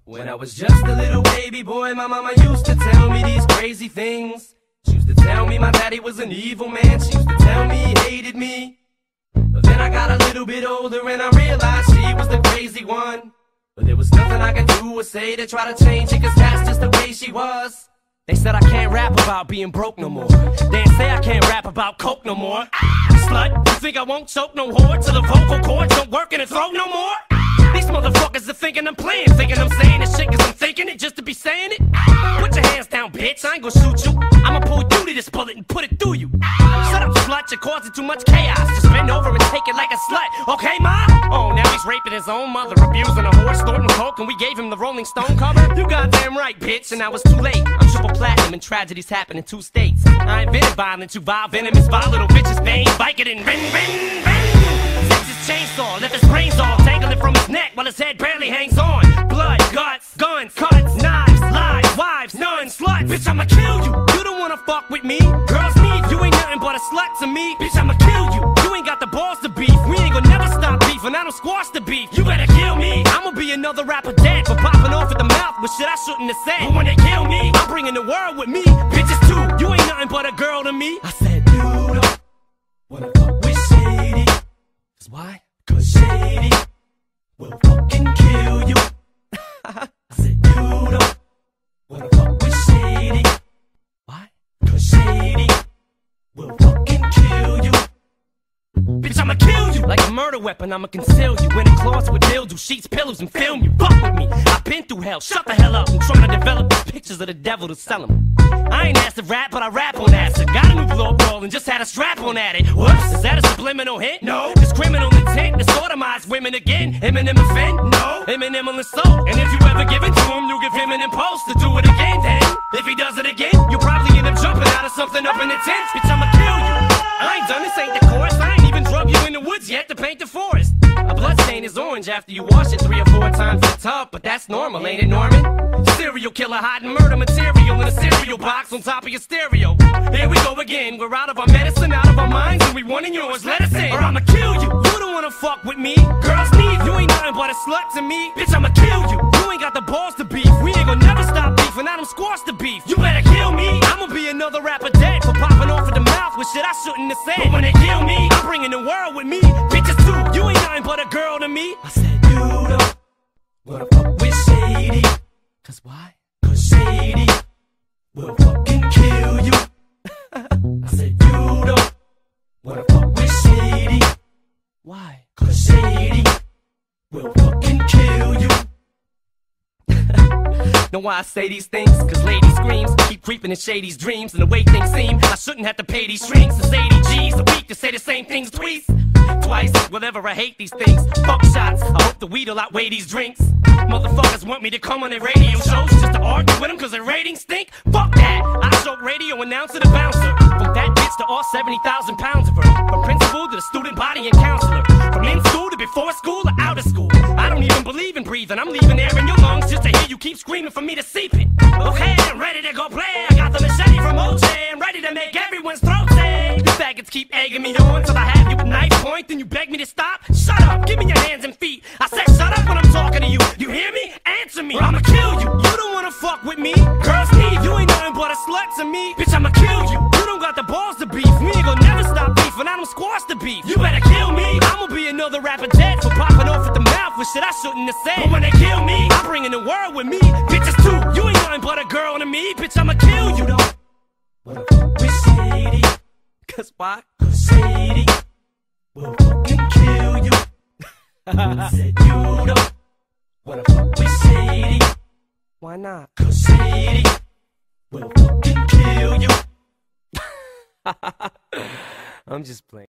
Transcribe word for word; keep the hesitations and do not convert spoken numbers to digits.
When I was just a little baby boy, my mama used to tell me these crazy things. She used to tell me my daddy was an evil man. She used to tell me he hated me. But then I got a little bit older and I realized she was the crazy one. But there was nothing I could do or say to try to change it, cause that's just the way she was. They said I can't rap about being broke no more. They say I can't rap about coke no more. Ah, slut, you think I won't choke no whore till the vocal cords don't work in the throat no more? These motherfuckers are thinking I'm playing, thinking I'm saying this shit cause I'm thinking it just to be saying it. Put your hands down, bitch, I ain't gonna shoot you. I'ma pull you to this bullet and put it through you. Shut up, slut, you're causing too much chaos. Just bend over and take it like a slut, okay, ma? Oh, now he's raping his own mother, abusing a horse, snorting coke, and we gave him the Rolling Stone cover? You goddamn right, bitch, and now it's too late. I'm triple platinum and tragedies happen in two states. I invented violence, you vile, venomous, vile little bitches, vein, bike it and ring, ring, ring. Takes his chainsaw, left his brains all dangling from his neck while his head barely hangs on. Blood, guts, guns, cuts, knives, lies, wives, nuns, sluts. Bitch, I'ma kill you. You don't wanna fuck with me. Girls need you ain't nothing but a slut to me. Bitch, I'ma kill you. You ain't got the balls to beef. We ain't gonna never stop beef, and I don't squash the beef. You better kill me. I'ma be another rapper dead for popping off at the mouth with shit I shouldn't have said. But when they kill me, I'm bringing the world with me. Bitches too. You ain't nothing but a girl to me. I said you don't wanna fuck with Shady. Cause why? Cause Shady will fucking kill you. I said you don't wanna fuck with Shady. Why? Cause Shady will fucking kill you. Bitch, I'ma kill you. Like a murder weapon, I'ma conceal you in a closet with dildo sheets, pillows, and film you. Fuck with me, I've been through hell. Shut the hell up, I'm trying to develop these pictures of the devil to sell them. I ain't asked to rap, but I rap on acid. Got a new blow roll and just had a strap on at it. Whoops, is that a subliminal hint? No. This criminal intent to sodomize women again. Eminem offend? No. Eminem on the soul. And if you ever give it to him, you give him an impulse to do it again. Then, if he does it again, you'll probably end up jumping out of something up in the tent. Bitch, I'ma kill you. I ain't done this, ain't the chorus. I ain't even drug you in the woods yet to paint the forest. A blood stain is orange after you wash it three or four times in the tub, but that's normal, ain't it, Norman? Serial killer hiding murder material in a cereal box on top of your stereo. Here we go again, we're out of our medicine, out of our minds, and we wanting yours, let us in, or I'ma kill you. You don't wanna fuck with me. Girls need you, ain't nothing but a slut to me. Bitch, I'ma kill you. You ain't got the balls to beef. We ain't gonna never stop beef, and I don't squash the beef. You better kill me. I'ma be another rapper dead for popping off at the mouth with shit I shouldn't have said. But when they kill me, I'm bringing the world with me. Bitches too, you ain't nothing but a girl to me. I said you don't wanna fuck with Shady. Cause why? Cause Shady will fucking kill you. I said you don't wanna fuck with Shady. Why? Cause Shady will fucking kill you. Know why I say these things? Cause lady screams keep creeping in Shady's dreams, and the way things seem, I shouldn't have to pay these strings. It's eighty G's a week to say the same things twice. Twice, whatever, I hate these things. Fuck shots, I hope the weed will outweigh these drinks. Motherfuckers want me to come on their radio shows just to argue with them cause their ratings stink. Fuck that, I choke radio announcer to bouncer. From that bitch to all seventy thousand pounds of her. From principal to the student body and counselor. From in school to before school or out of school. I don't even believe in breathing, I'm leaving air in your lungs just to hear you keep screaming for me to seep it. Okay, I'm ready to go play. I got the machete from O J. I'm ready to make everyone's throat say. You faggots keep egging me on till I have you at knife point. Then you beg me to stop? Shut up, give me your hands and feet. I said shut up when I'm talking to you. You hear me? Answer me, or I'ma kill you. You don't wanna fuck with me. Girls need you, ain't nothing but a slut to me. Bitch, I'ma kill you. You don't got the balls to beef. We ain't gonna never stop beef, and I don't squash the beef. You better kill me. I'ma be another rapper dead for popping off at the mouth with shit I shouldn't have said. But when they kill me, I'm bringing the world with me. Bitches too, you ain't nothing but a girl to me. Bitch, I'ma kill you. Don't wanna fuck with Shady. Cause why? Cause Shady will fucking kill you. I said you don't wanna fuck with Shady. Why not? Cause Shady will fucking kill you. I'm just playing.